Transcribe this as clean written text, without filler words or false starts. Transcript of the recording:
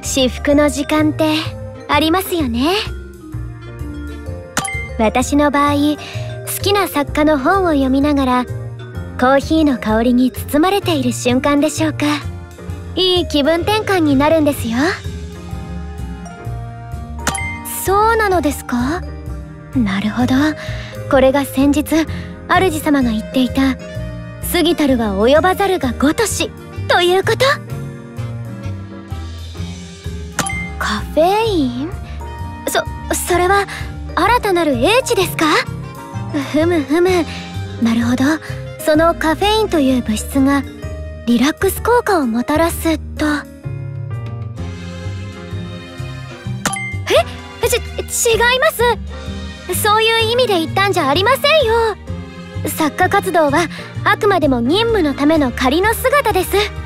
至福の時間ってありますよね。私の場合、好きな作家の本を読みながらコーヒーの香りに包まれている瞬間でしょうか。いい気分転換になるんですよ。そうなのですか。なるほど。これが先日主様が言っていた「過ぎたるは及ばざるが如し」ということ。カフェイン？それは新たなる英知ですか？ふむふむ。なるほど。そのカフェインという物質がリラックス効果をもたらすと。違います。そういう意味で言ったんじゃありませんよ。作家活動はあくまでも任務のための仮の姿です。